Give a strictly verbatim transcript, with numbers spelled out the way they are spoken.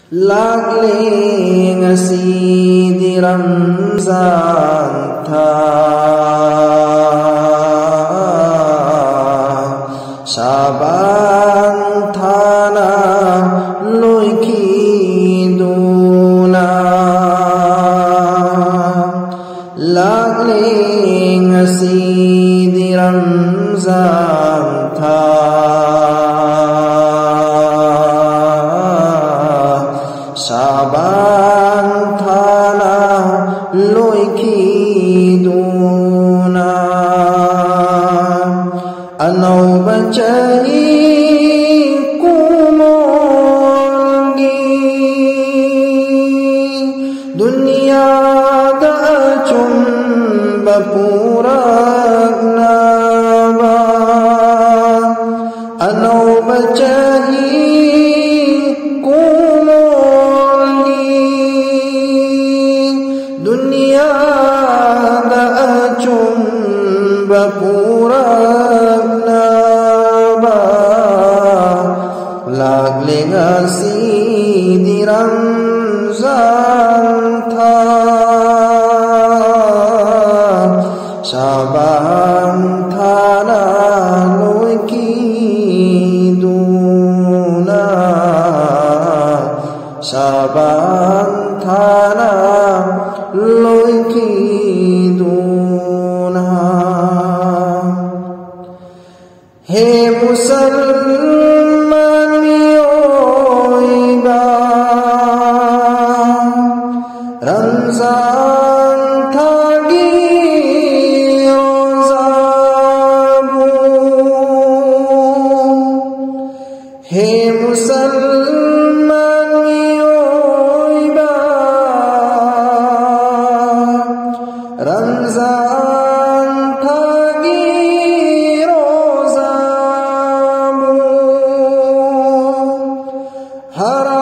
Lagli ngasi di Ramzan tha Saban thana lôi khi duna Lagli ngasi di Ramzan tha Saban thana lôi khi duna Anauba chahi kumongi Dunia da chumba puranaba Anauba chahi Dunia da chumba puranaba Lagli ngasi di Ramzan tha Saban thana lôi khi duna Saban thana lôi khi duna He Musalman oi ba Ramzan thagi rozabu He Musalman oi ba Ramzan thagi rozamu Har